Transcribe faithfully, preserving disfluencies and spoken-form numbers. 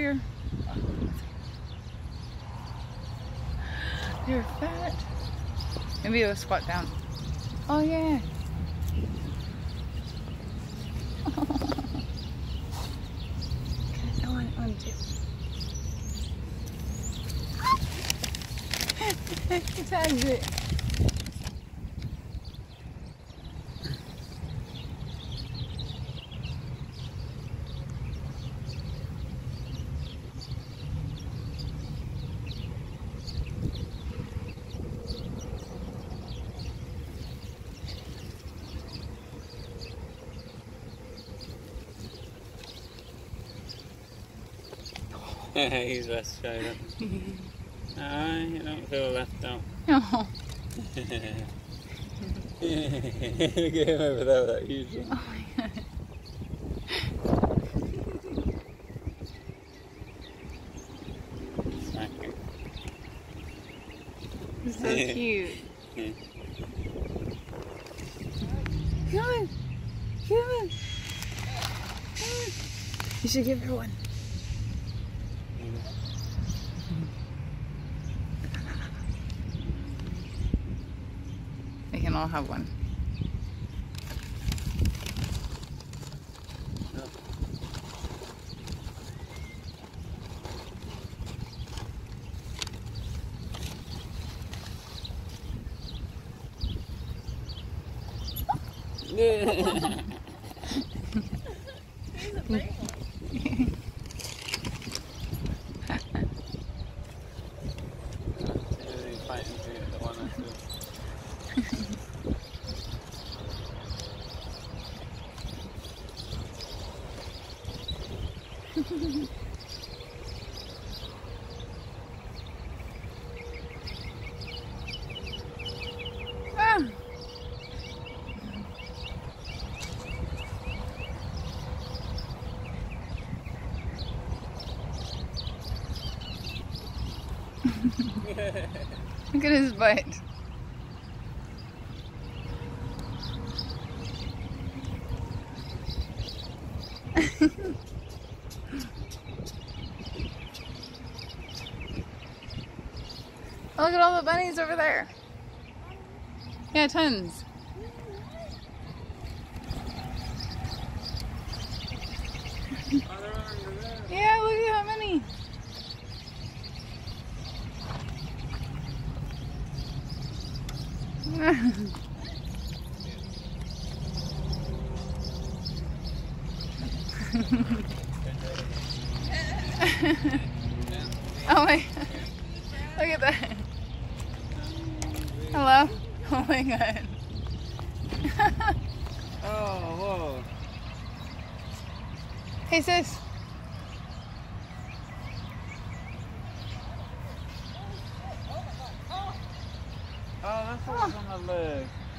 here. You're fat. Maybe it'll squat down. Oh yeah. I want, I want to. He tags it. He's left straight up. Ah, you don't feel left out. Oh. Look at him over there with that huge one. Oh my god. Smacking. He's so cute. Come on. Come on. Come on. You should give her one. They can all have one. Ah. Look at his butt. Oh, look at all the bunnies over there. Yeah, tons. Yeah, look at how many. Oh my, look at that. Hello? Oh my god. Oh, whoa. Hey sis. Oh, that's what was on the leg.